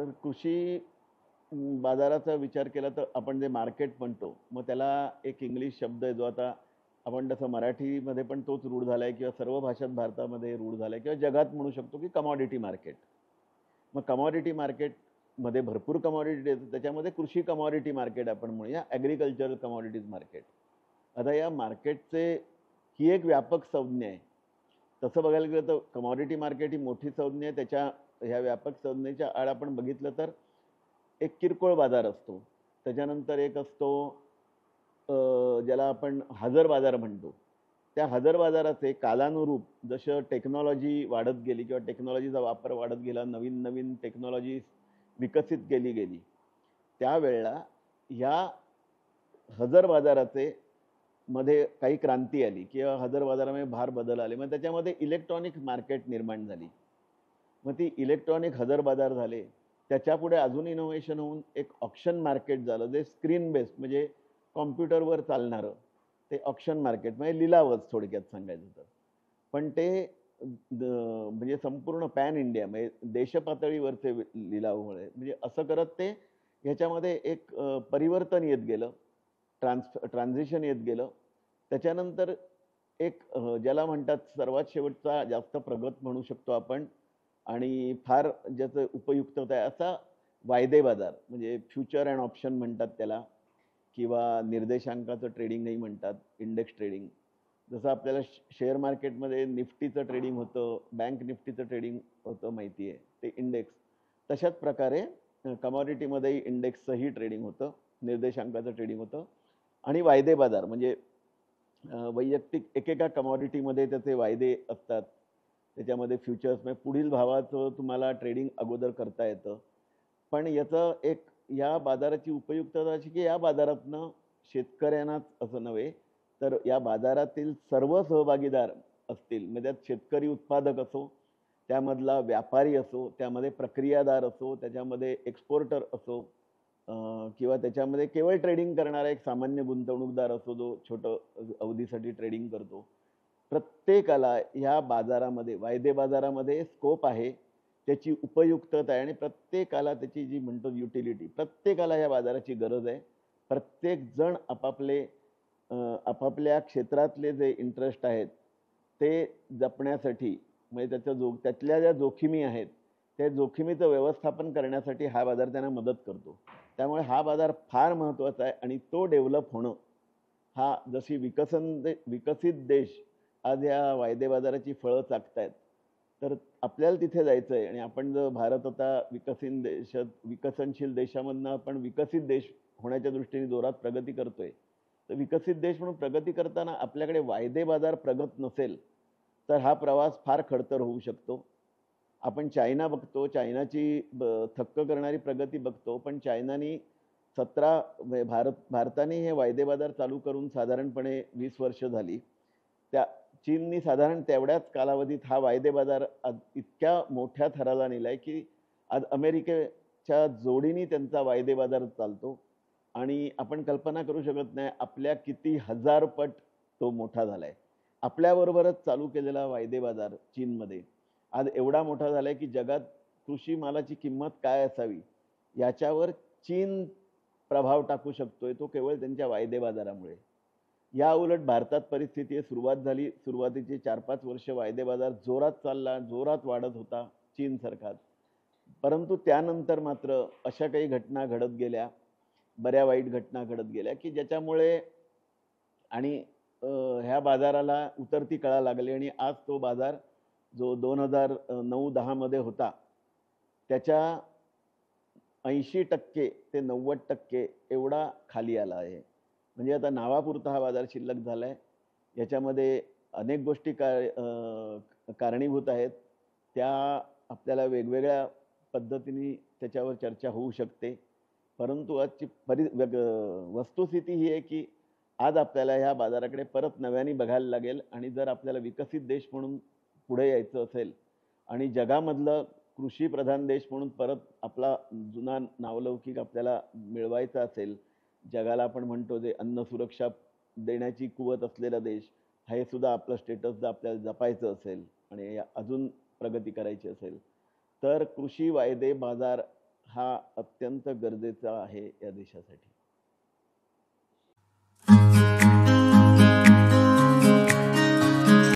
तर कृषी बाजाराचा विचार केला तर आपण जे मार्केट म्हणतो, मग त्याला एक इंग्लिश शब्द आहे जो आता आपण तसं मराठीमध्ये पण तोच रूढ झालाय किंवा सर्व भाषात भारतामध्ये रूढ झालाय किंवा जगात म्हणू शकतो की कमॉडिटी मार्केट. मग कमॉडिटी मार्केटमध्ये भरपूर कमॉडिटी येतात. त्याच्यामध्ये कृषी कमॉडिटी मार्केट आपण म्हणूया, ॲग्रिकल्चरल कमॉडिटीज मार्केट. आता या मार्केटचे ही एक व्यापक संज्ञा आहे. तसं बघायला गेलं तर कमॉडिटी मार्केट ही मोठी संज्ञा आहे. त्याच्या ह्या व्यापक संज्ञेच्या आड आपण बघितलं तर एक किरकोळ बाजार असतो. त्याच्यानंतर एक असतो ज्याला आपण हजर बाजार म्हणतो. त्या हजर बाजाराचे कालानुरूप जसं टेक्नॉलॉजी वाढत गेली किंवा टेक्नॉलॉजीचा वापर वाढत गेला, नवीन नवीन टेक्नॉलॉजी विकसित केली गेली, त्यावेळेला ह्या हजर बाजाराचे मध्ये काही क्रांती आली किंवा हजर बाजारामध्ये फार बदल आले. मग त्याच्यामध्ये इलेक्ट्रॉनिक मार्केट निर्माण झाली. मग ती इलेक्ट्रॉनिक हजर बाजार झाले. त्याच्यापुढे अजून इनोव्हेशन होऊन एक ऑक्शन मार्केट झालं, जे स्क्रीन बेस्ड म्हणजे कॉम्प्युटरवर चालणारं ते ऑक्शन मार्केट म्हणजे लिलावच थोडक्यात सांगायचं तर. पण ते म्हणजे संपूर्ण पॅन इंडिया म्हणजे देशपातळीवरचे लिलावमुळे म्हणजे असं करत ते ह्याच्यामध्ये एक परिवर्तन येत गेलं, ट्रान्झिशन येत गेलं. त्याच्यानंतर एक ज्याला म्हणतात सर्वात शेवटचा जास्त प्रगत म्हणू शकतो आपण आणि फार ज्याचं उपयुक्तता आहे असा वायदे बाजार म्हणजे फ्युचर अँड ऑप्शन म्हणतात त्याला किंवा निर्देशांकाचं ट्रेडिंगही म्हणतात, इंडेक्स ट्रेडिंग. जसं आपल्याला शेअर मार्केटमध्ये निफ्टीचं ट्रेडिंग होतं, बँक निफ्टीचं ट्रेडिंग होतं माहिती आहे, ते इंडेक्स. तशाच प्रकारे कमॉडिटीमध्येही इंडेक्सचंही ट्रेडिंग होतं, निर्देशांकाचं ट्रेडिंग होतं. आणि वायदे बाजार म्हणजे वैयक्तिक एकेका कमॉडिटीमध्ये त्याचे वायदे असतात. त्याच्यामध्ये फ्युचर्स म्हणजे पुढील भावाचं तुम्हाला ट्रेडिंग अगोदर करता येतं. पण याचं एक या बाजाराची उपयुक्तता अशी की या बाजारातनं शेतकऱ्यांनाच असं नव्हे तर या बाजारातील सर्व सहभागीदार असतील, म्हणजे त्यात शेतकरी उत्पादक असो, त्यामधला व्यापारी असो, त्यामध्ये प्रक्रियादार असो, त्याच्यामध्ये एक्सपोर्टर असो किंवा त्याच्यामध्ये केवळ ट्रेडिंग करणारा एक सामान्य गुंतवणूकदार असो जो छोटं अवधीसाठी ट्रेडिंग करतो. प्रत्येकाला ह्या बाजारामध्ये वायदे बाजारामध्ये स्कोप आहे, त्याची उपयुक्तता आहे आणि प्रत्येकाला त्याची जी म्हणतो युटिलिटी, प्रत्येकाला या बाजाराची गरज आहे. प्रत्येक जण आपापल्या क्षेत्रातले जे इंटरेस्ट आहेत ते जपण्यासाठी म्हणजे त्यातल्या ज्या जोखिमी आहेत त्या जोखमीचं व्यवस्थापन करण्यासाठी हा बाजार त्यांना मदत करतो. त्यामुळे हा बाजार फार महत्त्वाचा आहे आणि तो डेव्हलप होणं हा जशी विकसित देश आज या वायदे बाजाराची फळं चाखतायत, तर आपल्याला तिथे जायचं आहे आणि आपण जर भारत आता विकसनशील देशामधनं आपण विकसित देश होण्याच्या दृष्टीने जोरात प्रगती करतोय. तर विकसित देश म्हणून प्रगती करताना आपल्याकडे वायदे बाजार प्रगत नसेल तर हा प्रवास फार खडतर होऊ शकतो. आपण चायना बघतो, चायनाची थक्क करणारी प्रगती बघतो, पण चायनानी भारताने हे वायदे बाजार चालू करून साधारणपणे 20 वर्ष झाली. चीननी साधारण तेवढ्याच कालावधीत हा वायदे बाजार इतक्या मोठ्या थराला नेलाय की आज अमेरिकेच्या जोडीने त्यांचा वायदे बाजार चालतो आणि आपण कल्पना करू शकत नाही आपल्या किती हजार पट तो मोठा झालाय. आपल्याबरोबरच चालू केलेला वायदे बाजार चीनमध्ये आज एवढा मोठा झालाय की जगात कृषी मालाची किंमत काय असावी याच्यावर चीन प्रभाव टाकू शकतोय, तो केवळ त्यांच्या वायदे बाजारामुळे. या उलट भारतात परिस्थिती सुरुवात झाली, सुरुवातीची 4-5 वर्ष वायदे बाजार जोरात चालला, जोरात वाढत होता चीन सरकार. परंतु त्यानंतर मात्र अशा काही घटना घडत गेल्या, बऱ्या वाईट घटना घडत गेल्या की ज्याच्यामुळे आणि ह्या बाजाराला उतरती कळा लागली आणि आज तो बाजार जो 2009-10 मध्ये होता त्याच्या 80% ते 90% एवढा खाली आला आहे. म्हणजे आता नावापुरता हा बाजार शिल्लक झालाय. याच्यामध्ये अनेक गोष्टी कारणीभूत आहेत. त्या आपल्याला वेगवेगळ्या पद्धतीने त्याच्यावर चर्चा होऊ शकते. परंतु आजची वस्तुस्थिती ही आहे की आज आपल्याला ह्या बाजाराकडे परत नव्याने बघायला लागेल आणि जर आपल्याला विकसित देश म्हणून पुढे यायचं असेल आणि जगामधलं कृषी प्रधान देश म्हणून परत आपला जुना नावलौकिक आपल्याला मिळवायचा असेल, जगाला आपण म्हणतो जे अन्न सुरक्षा देण्याची कुवत असलेला देश, हे सुद्धा आपलं स्टेटस जर आपल्याला जपायचं असेल आणि अजून प्रगती करायची असेल तर कृषी वायदे बाजार हा अत्यंत गरजेचा आहे या देशासाठी.